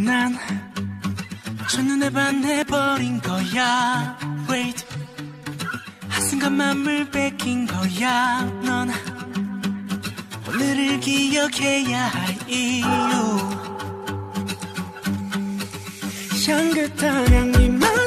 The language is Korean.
난 첫눈에 반해버린 거야. Wait, 한순간 맘을 뺏긴 거야. 넌 오늘을 기억해야 할 이유. 향긋한 향기만